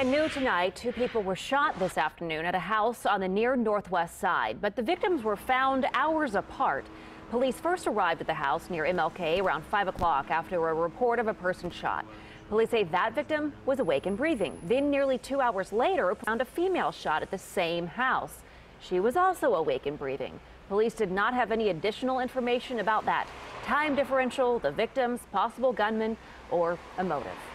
Brand new tonight, two people were shot this afternoon at a house on the near northwest side, but the victims were found hours apart. Police first arrived at the house near MLK around 5 o'clock after a report of a person shot. Police say that victim was awake and breathing. Then nearly 2 hours later, found a female shot at the same house. She was also awake and breathing. Police did not have any additional information about that time differential, the victims, possible gunman, or a motive.